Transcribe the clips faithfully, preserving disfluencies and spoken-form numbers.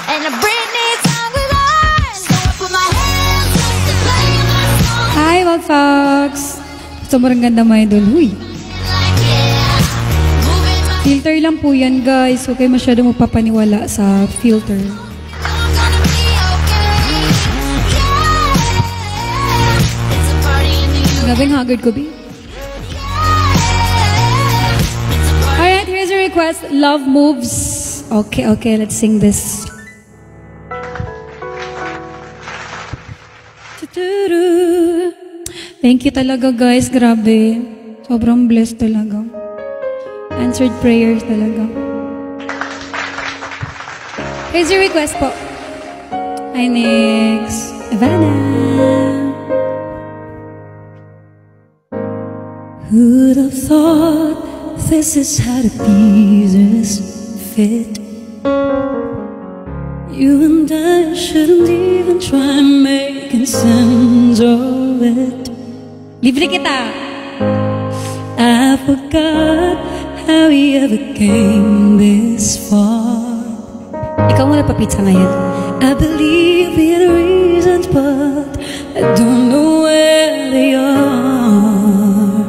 And a Britney song was on. So I put my hands up to play my song. Hi, mga folks! Sobrang ganda mga idol. Huy! Like yeah, moving my Filter lang po yan, guys. Huwag kayo masyado magpapaniwala sa filter. I'm gonna be okay. Yeah, it's a party in the U S. Gabing haggard ko, B. Alright, here's a request. Love Moves. Okay, okay, let's sing this. Tuturu. Thank you talaga, guys. Grabe. Sobrang blessed talaga. Answered prayers talaga. Here's your request po. Hi, next. Ivana. Who'd have thought this is how the pieces fit? You and I shouldn't even try making sense of it. Libre kita! I forgot how we ever came this far. Ikaw muna papitsa ngayon. I believe in the reasons, but I don't know where they are.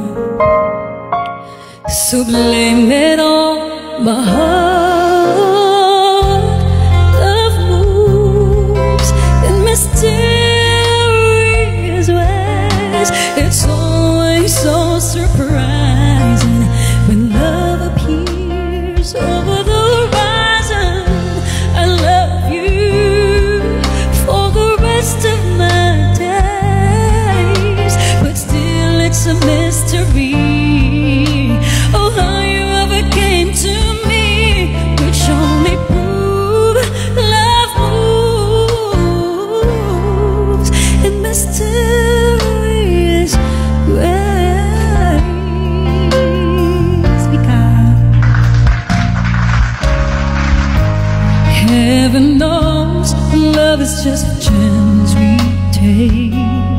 So blame it on my heart. Love moves in mysterious ways. It's always so surprising when love appears over the horizon. I love you for the rest of my days, but still it's a mystery. Oh, how you ever came to me, which only prove love moves in mysterious ways. Because heaven knows love is just a chance we take.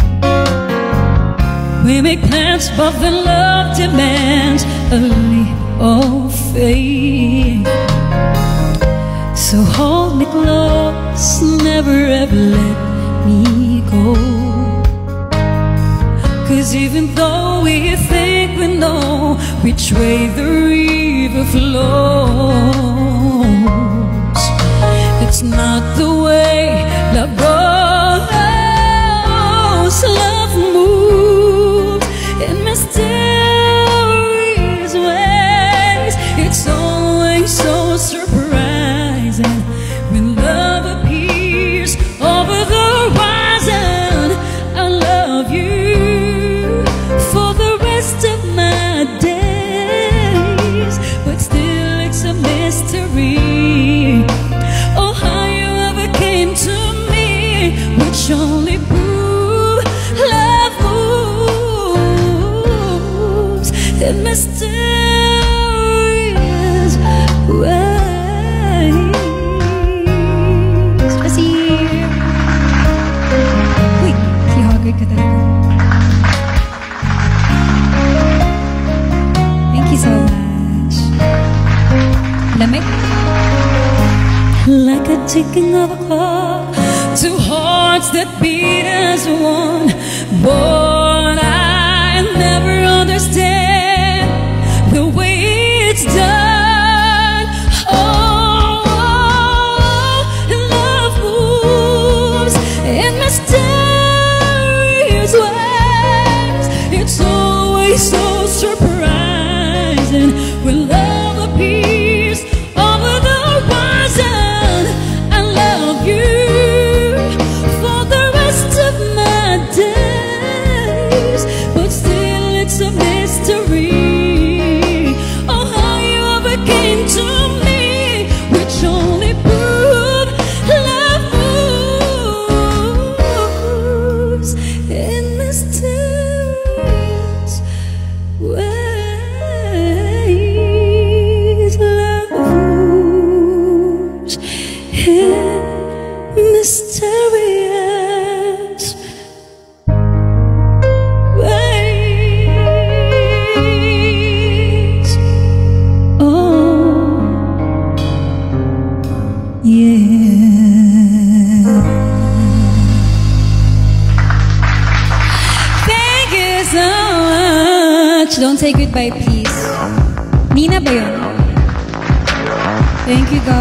We make plans, but then love demands a leap of faith. So hold me close, never ever let me go. Cause even though we think we know which way the river flows, it's not the way love goes. Love moves in mysterious ways. It's always so surprising when love appears over the horizon. I love you for the rest of my days, but still it's a mystery. Oh, how you ever came to me, which only prove love moves in mysterious ways. Kasi, uy, si Hogger ka talaga. Thank you so much. Lamig? Like a ticking of a clock, two hearts that beat as one. But I never understand the way it's done. Oh, love moves in mysterious ways. It's always so surprising when love appears over the horizon. I love you for the rest of my days, but still it's a mystery. Oh, how you ever came to me, which only prove love moves in mysterious ways. Love moves in mysterious ways. Oh, yeah. so much. Don't say goodbye, please. Nina ba yun? Thank you, God.